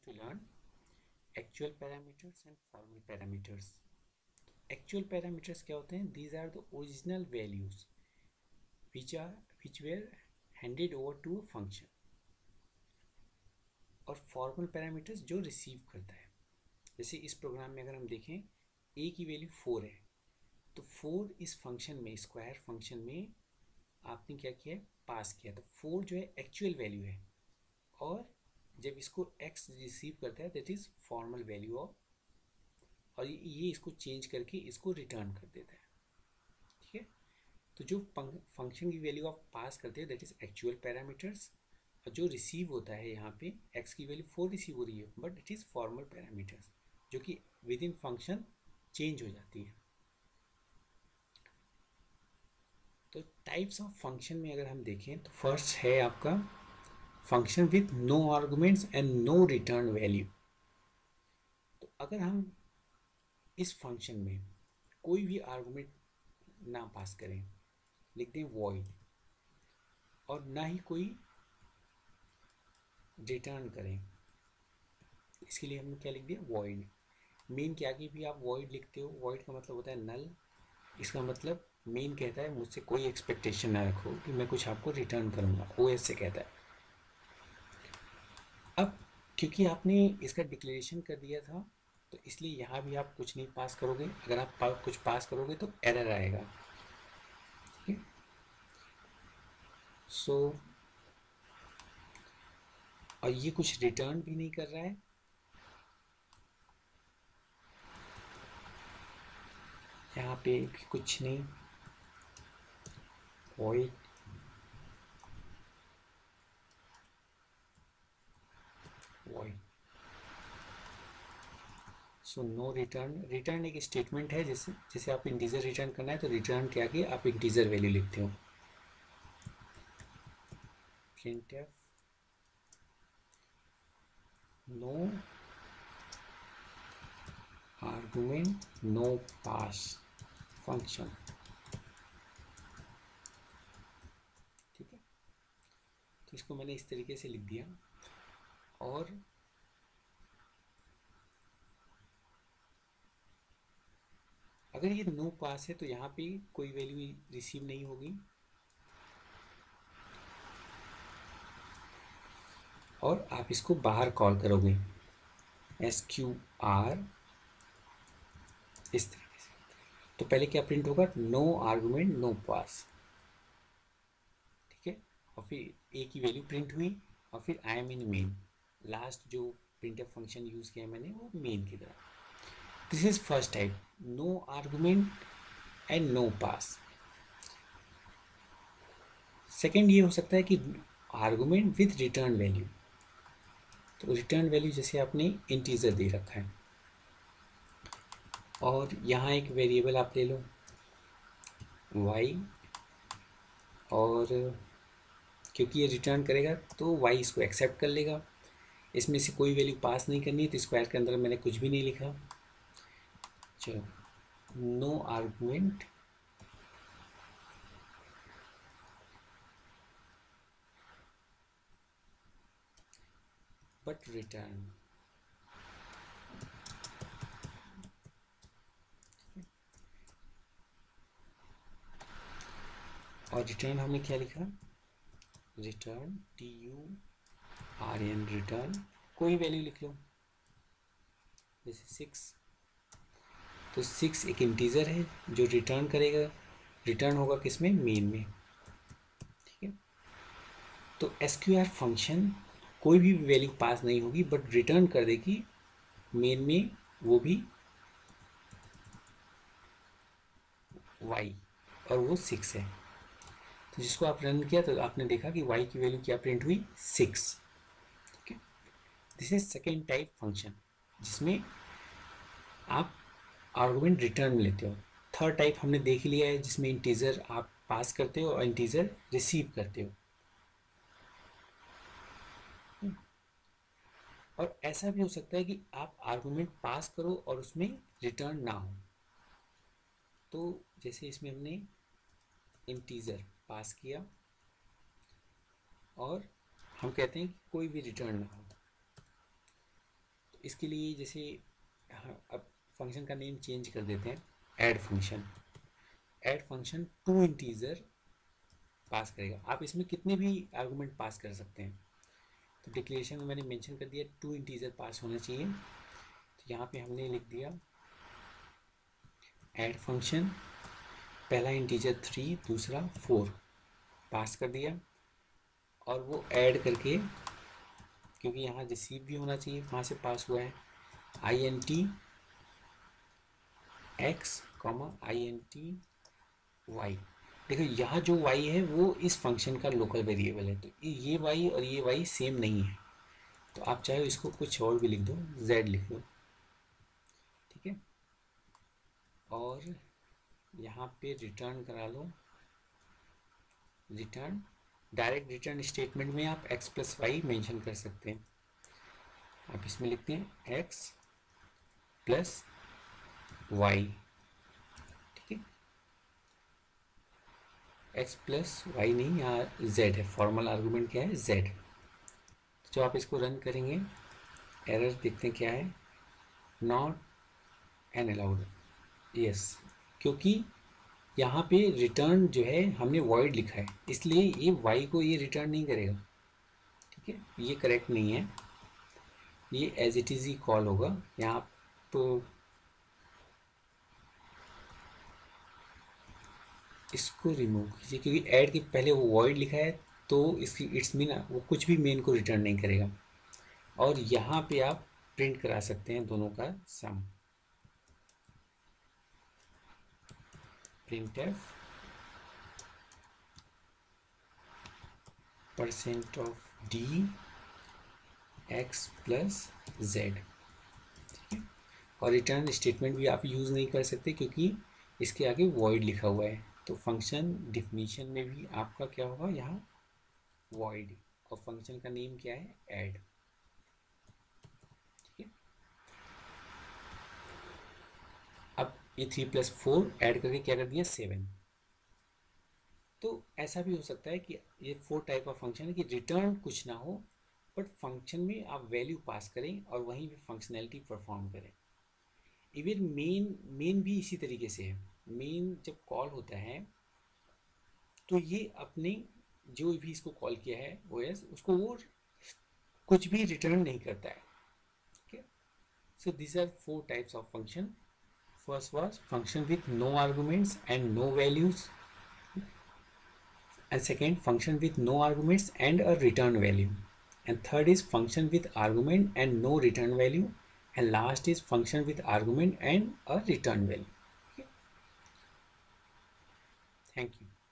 to learn actual parameters and formal parameters. Actual parameters क्या होते हैं? These are the original values which were handed over to a function. और formal parameters जो receive करता है. जैसे इस प्रोग्राम में अगर हम देखें a की वैल्यू 4 है, तो 4 इस फंक्शन में, स्क्वायर फंक्शन में आपने क्या किया है? पास किया. तो 4 जो है एक्चुअल वैल्यू है, और जब इसको x रिसीव करता है that is formal value of, और ये इसको चेंज करके इसको रिटर्न कर देता है. ठीक है. तो जो फंक्शन की वैल्यू आप पास करते हैं दैट इज एक्चुअल पैरामीटर्स, और जो रिसीव होता है यहाँ पे x की वैल्यू 4 रिसीव हो रही है, but it is formal parameters जो कि विद इन फंक्शन चेंज हो जाती है. तो टाइप्स ऑफ फंक्शन में अगर हम देखें तो फर्स्ट है आपका function with no arguments and no return value. तो अगर हम इस फंक्शन में कोई भी आर्गुमेंट ना पास करें, लिख दें वॉइड, और ना ही कोई रिटर्न करें, इसके लिए हमने क्या लिख दिया? वॉइड. मेन के आगे भी आप वॉइड लिखते हो, वॉइड का मतलब होता है नल. इसका मतलब मेन कहता है मुझसे कोई एक्सपेक्टेशन ना रखो कि मैं कुछ आपको रिटर्न करूँगा, ओएस से कहता है. अब क्योंकि आपने इसका डिक्लेरेशन कर दिया था, तो इसलिए यहाँ भी आप कुछ नहीं पास करोगे. अगर आप कुछ पास करोगे तो एरर आएगा. ठीक है. सो और ये कुछ रिटर्न भी नहीं कर रहा है. यहाँ पे भी कुछ नहीं. void void. So no return. Return एक स्टेटमेंट है, जैसे आप इंटीजर रिटर्न करना है तो रिटर्न के आगे आप इंटीजर वैल्यू लिखते हो. printf no argument no pass function. ठीक है. तो इसको मैंने इस तरीके से लिख दिया. और अगर ये नो पास है तो यहाँ पे कोई वैल्यू रिसीव नहीं होगी, और आप इसको बाहर कॉल करोगे SQR इस तरीके से. तो पहले क्या प्रिंट होगा? No argument no pass. ठीक है. और फिर ए की वैल्यू प्रिंट हुई, और फिर I am in main. Last जो प्रिंटफ फंक्शन यूज़ किया मैंने वो मेन की तरह. This is first type, no argument and no pass. Second ये हो सकता है कि आर्गुमेंट विथ रिटर्न वैल्यू. तो रिटर्न वैल्यू जैसे आपने इंटीजर दे रखा है, और यहाँ एक वेरिएबल आप ले लो y, और क्योंकि ये रिटर्न करेगा तो y इसको एक्सेप्ट कर लेगा. इसमें से कोई वैल्यू पास नहीं करनी है, तो स्क्वायर के अंदर मैंने कुछ भी नहीं लिखा. चलो, नो आर्गुमेंट बट रिटर्न. और रिटर्न हमने क्या लिखा? रिटर्न TURN रिटर्न कोई वैल्यू लिख लो, जैसे 6. तो 6 एक इंटीजर है जो रिटर्न करेगा. रिटर्न होगा किसमें? मेन में. ठीक है. तो SQR फंक्शन कोई भी वैल्यू पास नहीं होगी, बट रिटर्न कर देगी मेन में, वो भी y, और वो 6 है. तो जिसको आप रन किया तो आपने देखा कि y की वैल्यू क्या प्रिंट हुई? 6. ठीक है. This is second type function जिसमें आप आर्गुमेंट रिटर्न लेते हो. थर्ड टाइप हमने देख लिया है जिसमें इंटीजर आप पास करते हो और इंटीजर रिसीव करते हो. और ऐसा भी हो सकता है कि आप आर्गुमेंट पास करो और उसमें रिटर्न ना हो. तो जैसे इसमें हमने इंटीजर पास किया, और हम कहते हैं कि कोई भी रिटर्न ना हो. इसके लिए जैसे अब फंक्शन का नेम चेंज कर देते हैं, add function. Add function 2 integer pass करेगा। आप इसमें कितने भी आर्गूमेंट पास कर सकते हैं। तो डिक्लेरेशन में मैंने मेंशन कर दिया 2 इंटीजर पास होना चाहिए। तो यहाँ पे हमने लिख दिया ऐड फंक्शन, पहला इंटीजर 3, दूसरा 4 पास कर दिया। और वो ऐड करके, क्योंकि यहाँ रिसीव भी होना चाहिए, वहाँ से पास हुआ है INT x, INT y। देखो यहाँ जो y है वो इस फंक्शन का लोकल वेरिएबल है, तो ये y और ये y सेम नहीं है। तो आप चाहे इसको कुछ और भी लिख दो, z लिख दो, ठीक है। और यहाँ पे रिटर्न करा लो, रिटर्न, डायरेक्ट रिटर्न स्टेटमेंट में आप x प्लस वाई मेंशन कर सकते हैं। आप इसमें लिखते हैं x प्लस वाई, ठीक है। x प्लस वाई नहीं, यहाँ z है, फॉर्मल आर्गूमेंट क्या है, z। तो आप इसको रन करेंगे, एरर देखते हैं क्या है, नॉट एन अलाउड, यस, क्योंकि यहाँ पे रिटर्न जो है हमने वॉइड लिखा है, इसलिए ये y को ये रिटर्न नहीं करेगा, ठीक है। ये करेक्ट नहीं है, ये एज इट इज़ ही कॉल होगा। यहाँ तो इसको रिमूव कीजिए, क्योंकि ऐड के पहले वो वॉइड लिखा है, तो इसकी इट्स मीन वो कुछ भी मेन को रिटर्न नहीं करेगा। और यहाँ पे आप प्रिंट करा सकते हैं दोनों का sum, printf % of d x plus z, ठीक है। और रिटर्न स्टेटमेंट भी आप यूज़ नहीं कर सकते क्योंकि इसके आगे वॉइड लिखा हुआ है। तो फंक्शन डिफिनीशन में भी आपका क्या होगा, यहाँ वॉइड, और फंक्शन का नेम क्या है, ऐड, ठीक है। अब ये 3 + 4 ऐड करके क्या कर दिया, 7। तो ऐसा भी हो सकता है कि ये 4 टाइप ऑफ फंक्शन है कि रिटर्न कुछ ना हो, बट फंक्शन में आप वैल्यू पास करें और वहीं पे फंक्शनैलिटी परफॉर्म करें। इवन मेन भी इसी तरीके से है। मेन जब कॉल होता है तो ये अपने जो भी इसको कॉल किया है OS, उसको वो कुछ भी रिटर्न नहीं करता है, ठीक है। So this are 4 types of function. First was function with no arguments and no values, and second function with no arguments and a return value, and third is function with argument and no return value, and last is function with argument and a return value, okay? Thank you.